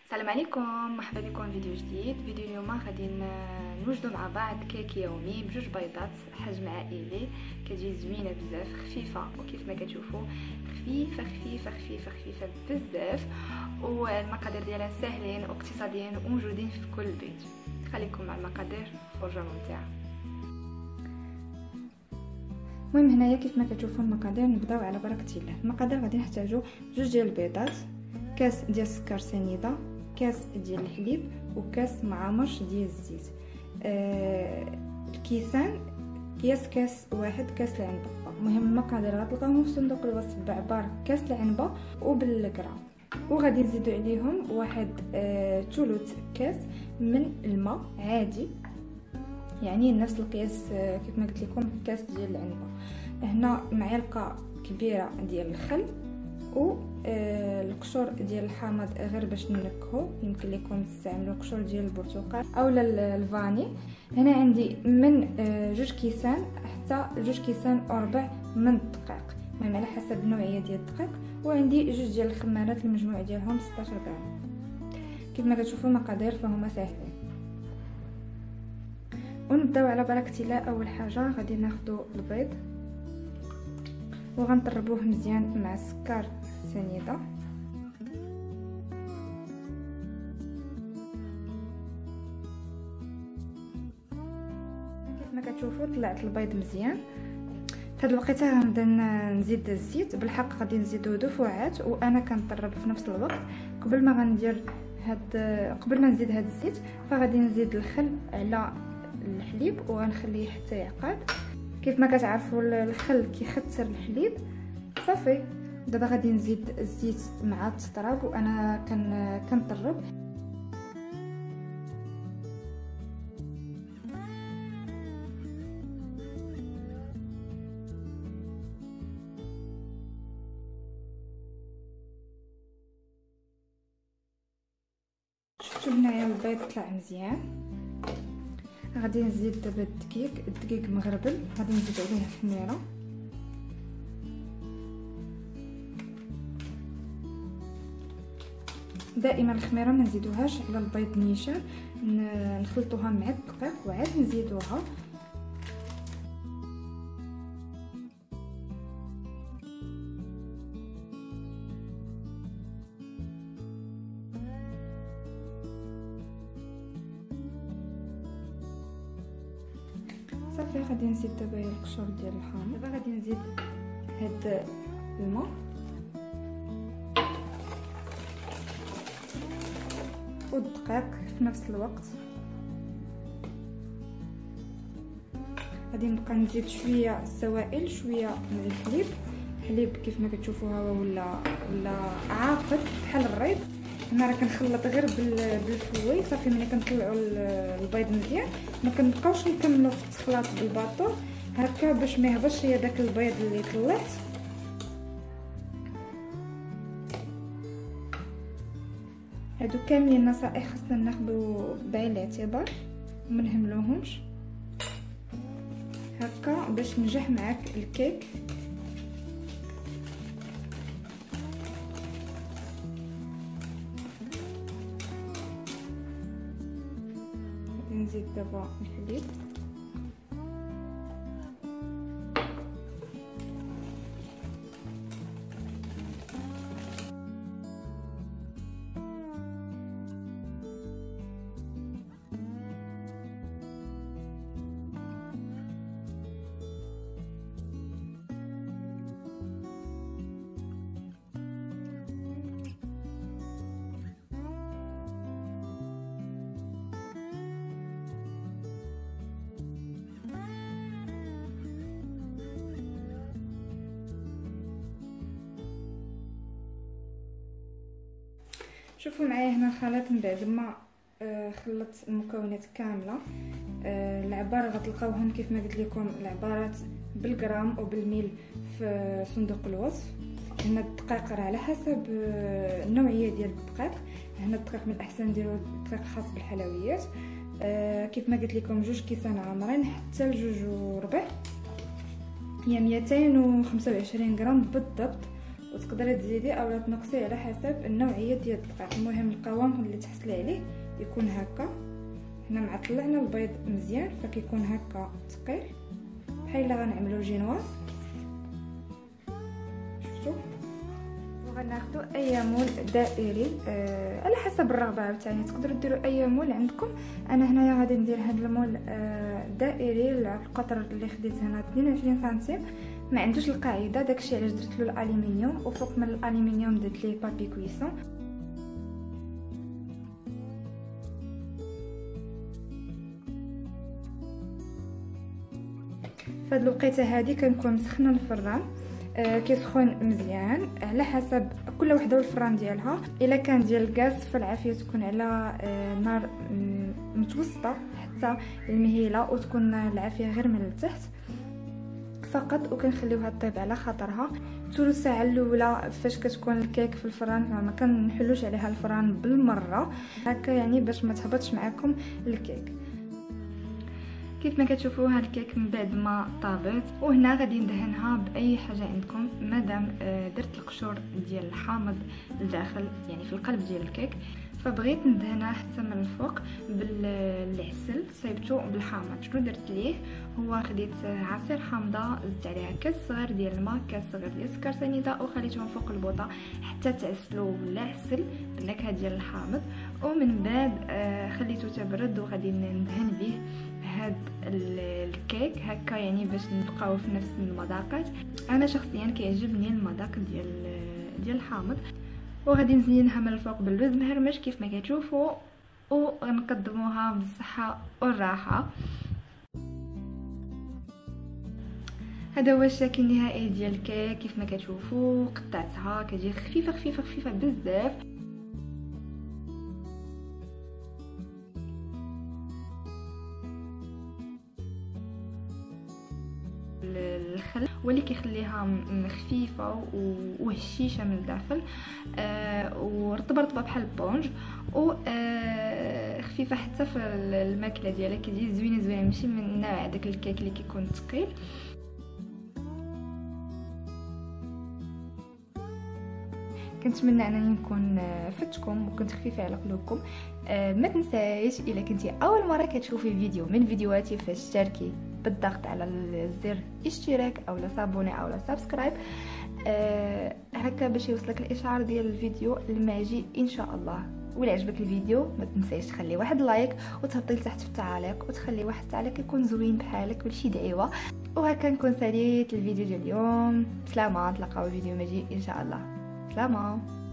السلام عليكم، مرحبا بكم في فيديو جديد. فيديو اليوم غادي نوجدوا مع بعض كيك يومي بجوج بيضات حجم عائلي. كتجي زوينه بزاف، خفيفه، وكيف ما كتشوفوا خفيفه خفيفه خفيفه خفيفه بزاف، والمقادير ديالها ساهلين واقتصاديين وموجودين في كل بيت. خليكم مع المقادير، فرجه ممتعه. المهم هنايا كيف ما كتشوفوا المقادير، نبداو على بركه الله. المقادير غادي نحتاجوا جوج ديال البيضات، كاس ديال السكر سنيده، كاس ديال الحليب، وكاس معمر ديال الزيت. الكيسان كاس واحد، كاس العنبه. المهم المقادير غتلقاوهم في صندوق الوصف بعبار كاس العنبه وبالغرام. وغادي نزيدو عليهم واحد ثلث كاس من الماء عادي، يعني نفس القياس كيف ما قلت لكم كاس ديال العنبه. هنا معلقه كبيره ديال الخل و القشور ديال الحامض غير باش ننكهو. يمكن لكم تستعملوا قشور ديال البرتقال اولا الفاني. هنا عندي من 2 كيسان حتى 2 كيسان وربع من الدقيق، المهم على حسب النوعيه ديال الدقيق. وعندي 2 ديال الخمارات، المجموع ديالهم 16 غرام. كيف ما كتشوفوا المقادير فهما ساهلين. ونبداو على بركه الله. اول حاجه غادي ناخذ البيض وغنطربوه مزيان مع السكر سنيده. كيف ما كتشوفوا طلعت البيض مزيان. في هذا الوقت غنبدا نزيد الزيت. بالحق غادي نزيدو دفعات وانا كنطرب في نفس الوقت. قبل ما نزيد هذا الزيت فغادي نزيد الخل على الحليب وغنخليه حتى يعقد. كيف ما كتعرفوا الخل كيختصر الحليب. صافي دابا غادي نزيد الزيت مع التطراق وانا كنطرب. شفتوا هنايا البيض طلع مزيان. غادي نزيد دابا الدقيق مغربل، غادي نزيد عليه الخميره. دائما الخميره ما نزيدوهاش على البيض نيشان، نخلطوها مع الدقيق وعاد نزيدوها. صافي غادي نزيد دابا القشور ديال الحامض. دابا غادي نزيد هاد الماء والدقيق في نفس الوقت. غادي نبقى نزيد شويه السوائل، شويه من الحليب كيف ما كتشوفوا ها ولا عاقد بحال الريض. انا راه كنخلط غير بالفوي. صافي ملي كنطلعوا البيض مزيان ما كنبقاوش نكملوا في التخلاط بالباطو هكا باش ما يهبطش هي داك البيض اللي طلعت. هادو كاملين نصائح خاصنا ناخذو بعين الاعتبار وما نهملوهمش هكا باش نجح معاك الكيك. نزيد دابا الحليب. شوفوا معايا هنا الخليط من بعد ما خلطت المكونات كامله. العبار غتلقاوهم كيف ما قلت لكم العبارات بالغرام وبالميل في صندوق الوصف. هنا الدقيق راه على حسب النوعيه ديال الدقيق. هنا الدقيق من الاحسن نديرو دقيق خاص بالحلويات. كيف ما قلت لكم 2 كيسان عامرين حتى ل2 وربع، هي 225 غرام بالضبط. وتقدري تزيدي اولا تنقصي على حسب النوعيه ديال الدقيق. المهم القوام اللي تحصلي عليه يكون هكا. حنا مع طلعنا البيض مزيان فكيكون هكا ثقيل بحال الا غنعملوا الجينواز. شفتوا؟ وغناخذوا اي مول دائري على حسب الرغبه عاوتاني. تقدروا ديروا اي مول عندكم. انا هنايا غادي ندير هذا المول دائري. القطر اللي خديت هنا 22 سنتيم. ما عندوش القاعده، داكشي علاش درت له الالومنيوم، وفوق من الالومنيوم درت ليه بابي كويسون. فهاد الوقيته هادي كنكون مسخنه الفران كيسخن مزيان على حسب كل وحده والفران ديالها. الا كان ديال الغاز فالعافيه تكون على نار متوسطه حتى المهيله، وتكون العافيه غير من التحت فقط، وكنخليوها طيب على خاطرها. ثلث ساعه الاولى فاش كتكون الكيك في الفران ما كنحلوش عليها الفران بالمره هكا، يعني باش ما تهبطش معكم الكيك. كيف ما كتشوفوا هاد الكيك من بعد ما طابت، وهنا غادي ندهنها باي حاجه عندكم. مادام درت القشور ديال الحامض لداخل يعني في القلب ديال الكيك، فبغيت ندهنها حتى من الفوق بالعسل صايبته بالحامض. شنو درت ليه؟ هو خديت عصير حامضه، زدت عليها كاس صغير ديال الماء، كاس صغير ديال السكر سنيده، وخليتهم فوق البوطه حتى تعسلوا بالعسل بالنكهه ديال الحامض. ومن بعد خليته تبرد وغادي ندهن به هاد الكيك هكا، يعني باش نبقاو في نفس المذاقات. انا شخصيا كيعجبني المذاق ديال الحامض. وغادي نزينها من الفوق باللوز مهرمش كيف ما كتشوفوا، ونقدموها بالصحه والراحه. هذا هو الشكل النهائي ديال الكيك. كيف ما كتشوفوا قطعتها كتجي خفيفه خفيفه خفيفه بزاف. الخل واللي كيخليها خفيفه وهشيشه من الداخل، ورطبه بحال البونج، وخفيفه حتى في الماكله ديالها كتجي زوينه ماشي من نوع داك الكيك اللي كيكون ثقيل. كنتمنى انني نكون فتكم وكنت خفيفه على قلوبكم. ما تنسايش الا كنتي اول مره كتشوفي فيديو من فيديوهاتي فاشتركي بالضغط على الزر اشتراك او صابوني او سبسكرايب هكا باش يوصلك الاشعار ديال الفيديو لما يجي ان شاء الله. ولا عجبك الفيديو ما تنسايش تخلي واحد لايك وتهبطي لتحت في التعاليق وتخلي واحد التعليق يكون زوين بحالك ولشي دعيوه. وهكا نكون ساليت الفيديو ديال اليوم. سلامه، نتلاقاو الفيديو ماجي ان شاء الله. سلامه.